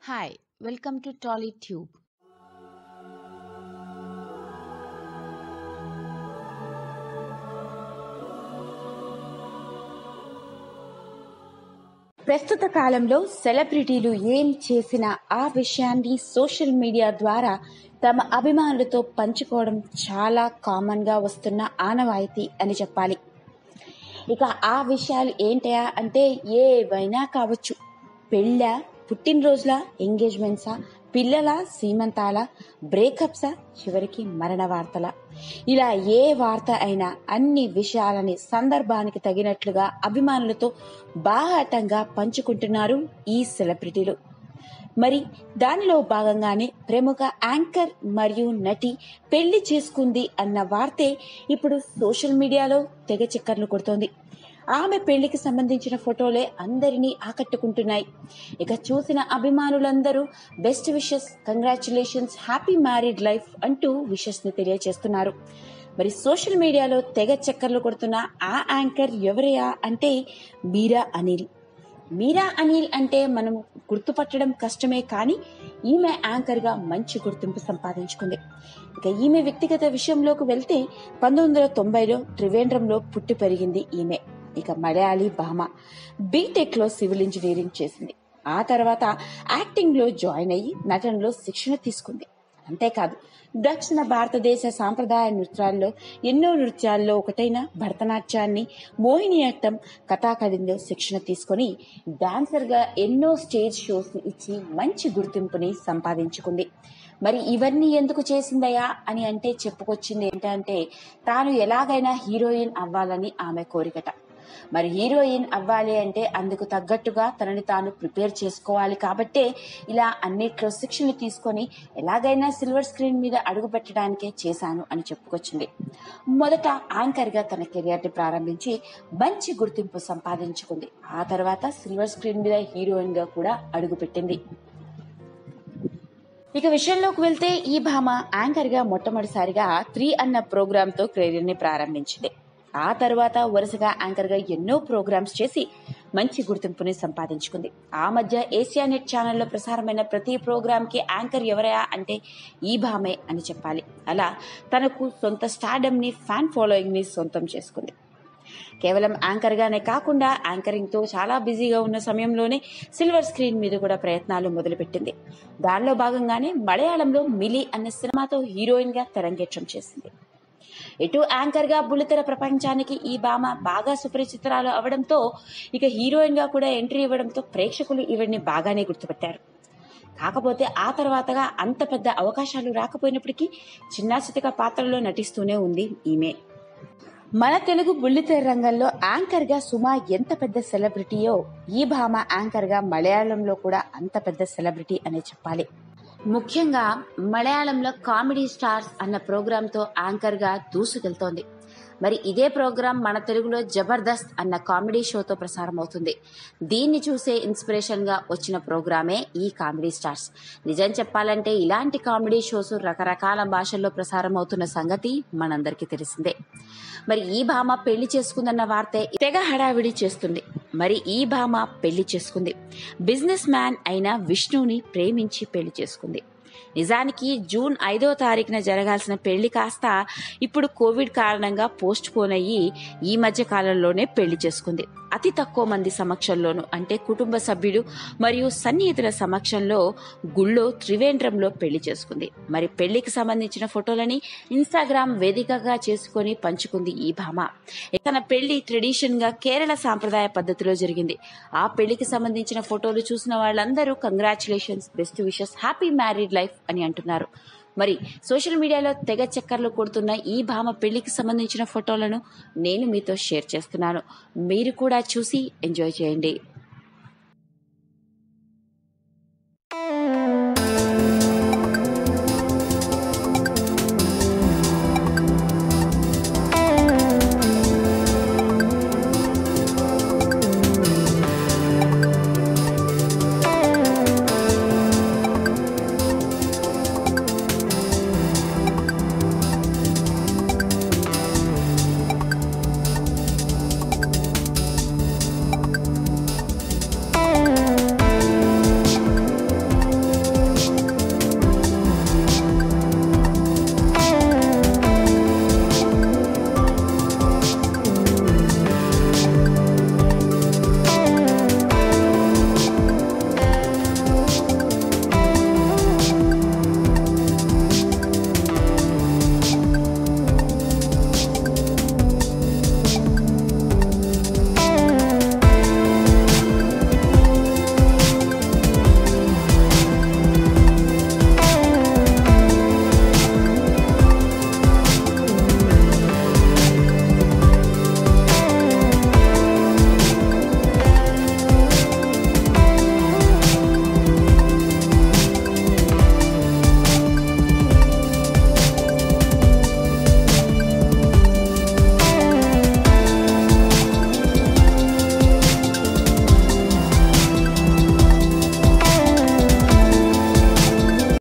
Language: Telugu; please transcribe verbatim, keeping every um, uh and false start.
Hi, welcome to TollyTube. ప్రస్తుత కాలంలో సెలబ్రిటీలు ఏం చేసినా ఆ విషయాన్ని సోషల్ మీడియా ద్వారా తమ అభిమానులతో పంచుకోవడం చాలా కామన్గా వస్తున్న ఆనవాయితీ అని చెప్పాలి. ఇక ఆ విషయాలు ఏంటయా అంటే ఏవైనా కావచ్చు. పెళ్ళ, పుట్టినరోజుల, ఎంగేజ్మెంట్సా, పిల్లల, సీమంతాల, బ్రేకప్సా, చివరికి మరణ వార్తల, ఇలా ఏ వార్త అయినా అన్ని విషయాలని సందర్భానికి తగినట్లుగా అభిమానులతో బాహాటంగా పంచుకుంటున్నారు ఈ సెలబ్రిటీలు. మరి దానిలో భాగంగానే ప్రముఖ యాంకర్ మరియు నటి పెళ్లి చేసుకుంది అన్న వార్తే ఇప్పుడు సోషల్ మీడియాలో తెగ చక్కర్లు కొడుతోంది. ఆమె పెళ్లికి సంబంధించిన ఫోటోలే అందరినీ ఆకట్టుకుంటున్నాయి. ఇక చూసిన అభిమానులందరూ best wishes, congratulations, happy married life అంటూ విషెస్ ని తెలియజేస్తున్నారు. మరి సోషల్ మీడియాలో తెగ చక్కర్లు కొడుతున్న ఆ యాంకర్ ఎవరయా అంటే మీరా అనిల్. మీరా అనిల్ అంటే మనం గుర్తుపట్టడం కష్టమే, కానీ ఈమె యాంకర్ గా మంచి గుర్తింపు సంపాదించుకుంది. ఇక ఈమె వ్యక్తిగత విషయంలోకి వెళ్తే పంతొమ్మిది వందల తొంభైలో త్రివేంద్రంలో పుట్టి పెరిగింది ఈమె. ఇక మలయాళీ భామ. బీటెక్ లో సివిల్ ఇంజనీరింగ్ చేసింది. ఆ తర్వాత యాక్టింగ్ లో జాయిన్ అయ్యి నటనలో శిక్షణ తీసుకుంది. అంతేకాదు, దక్షిణ భారతదేశ సాంప్రదాయ నృత్యాల్లో ఎన్నో నృత్యాల్లో ఒకటైన భరతనాట్యాన్ని, మోహినియట్టం, కథాకళిలో శిక్షణ తీసుకొని డాన్సర్ గా ఎన్నో స్టేజ్ షోస్ ఇచ్చి మంచి గుర్తింపుని సంపాదించుకుంది. మరి ఇవన్నీ ఎందుకు చేసిందయా అని అంటే చెప్పుకొచ్చింది ఏంటంటే తాను ఎలాగైనా హీరోయిన్ అవ్వాలని ఆమె కోరికట. మరి హీరోయిన్ అవ్వాలి అంటే అందుకు తగ్గట్టుగా తనని తాను ప్రిపేర్ చేసుకోవాలి. కాబట్టే ఇలా అన్నిట్లో శిక్షణ తీసుకొని ఎలాగైనా సిల్వర్ స్క్రీన్ మీద అడుగు పెట్టడానికే చేశాను అని చెప్పుకొచ్చింది. మొదట యాంకర్ గా తన కెరియర్ ని ప్రారంభించి మంచి గుర్తింపు సంపాదించుకుంది. ఆ తర్వాత సిల్వర్ స్క్రీన్ మీద హీరోయిన్ గా కూడా అడుగు పెట్టింది. ఇక విషయంలోకి వెళ్తే ఈ భామ యాంకర్ గా మొట్టమొదటిసారిగా త్రీ అన్న ప్రోగ్రామ్ తో కెరీర్ ని ప్రారంభించింది. ఆ తర్వాత వరుసగా యాంకర్ గా ఎన్నో ప్రోగ్రామ్స్ చేసి మంచి గుర్తింపుని సంపాదించుకుంది. ఆ మధ్య ఏషియా నెట్ ఛానల్లో ప్రసారమైన ప్రతి ప్రోగ్రామ్ కి యాంకర్ ఎవరయా అంటే ఈ భామే అని చెప్పాలి. అలా తనకు సొంత స్టార్డమ్ ని, ఫ్యాన్ ఫాలోయింగ్ ని సొంతం చేసుకుంది. కేవలం యాంకర్ గానే కాకుండా యాంకరింగ్ తో చాలా బిజీగా ఉన్న సమయంలోనే సిల్వర్ స్క్రీన్ మీద కూడా ప్రయత్నాలు మొదలుపెట్టింది. దానిలో భాగంగానే మలయాళంలో మిలి అనే సినిమాతో హీరోయిన్ గా తెరంగేట్రం చేసింది. ఇటు యాంకర్ గా బుల్లితెర ప్రపంచానికి ఈ భామ బాగా సుపరిచితురాలు అవడంతో ఇక హీరోయిన్ గా కూడా ఎంట్రీ ఇవ్వడంతో ప్రేక్షకులు ఈవిడ్ని బాగానే గుర్తుపట్టారు. కాకపోతే ఆ తర్వాతగా అంత పెద్ద అవకాశాలు రాకపోయినప్పటికీ చిన్న చితక పాత్రలో నటిస్తూనే ఉంది ఈమె. మన తెలుగు బుల్లితెర రంగంలో యాంకర్ గా సుమ ఎంత పెద్ద సెలబ్రిటీయో ఈ భామ యాంకర్ గా మలయాళంలో కూడా అంత పెద్ద సెలబ్రిటీ అనే చెప్పాలి. ముఖ్యంగా మలయాళంలో కామెడీ స్టార్స్ అన్న ప్రోగ్రామ్ తో యాంకర్ గా దూసుకెళ్తోంది. మరి ఇదే ప్రోగ్రాం మన తెలుగులో జబర్దస్త్ అన్న కామెడీ షోతో ప్రసారం అవుతుంది. దీన్ని చూసే ఇన్స్పిరేషన్ గా వచ్చిన ప్రోగ్రామే ఈ కామెడీ స్టార్స్. నిజం చెప్పాలంటే ఇలాంటి కామెడీ షోస్ రకరకాల భాషల్లో ప్రసారం అవుతున్న సంగతి మనందరికీ తెలిసిందే. మరి ఈ భామ పెళ్లి చేసుకుందన్న వార్తే తెగ హడావిడి చేస్తుంది. మరి ఈ భామ పెళ్లి చేసుకుంది. బిజినెస్ మ్యాన్ అయిన విష్ణుని ప్రేమించి పెళ్లి చేసుకుంది. నిజానికి జూన్ ఐదో తారీఖున జరగాల్సిన పెళ్లి కాస్త ఇప్పుడు కోవిడ్ కారణంగా పోస్ట్ పోన్ అయ్యి ఈ మధ్య కాలంలోనే పెళ్లి చేసుకుంది. అతి తక్కువ మంది సమక్షంలోను, అంటే కుటుంబ సభ్యులు మరియు సన్నిహితుల సమక్షంలో గుళ్ళో త్రివేంద్రంలో పెళ్లి చేసుకుంది. మరి పెళ్లికి సంబంధించిన ఫోటోలని ఇన్స్టాగ్రామ్ వేదికగా చేసుకుని పంచుకుంది ఈ భామ. తన పెళ్లి ట్రెడిషన్ గా కేరళ సాంప్రదాయ పద్ధతిలో జరిగింది. ఆ పెళ్లికి సంబంధించిన ఫోటోలు చూసిన వాళ్ళందరూ congratulations, best wishes, happy married life అని అంటున్నారు. మరి సోషల్ మీడియాలో తెగ చక్కర్లు కొడుతున్న ఈ భామ పెళ్లికి సంబంధించిన ఫోటోలను నేను మీతో షేర్ చేస్తున్నాను. మీరు కూడా చూసి ఎంజాయ్ చేయండి.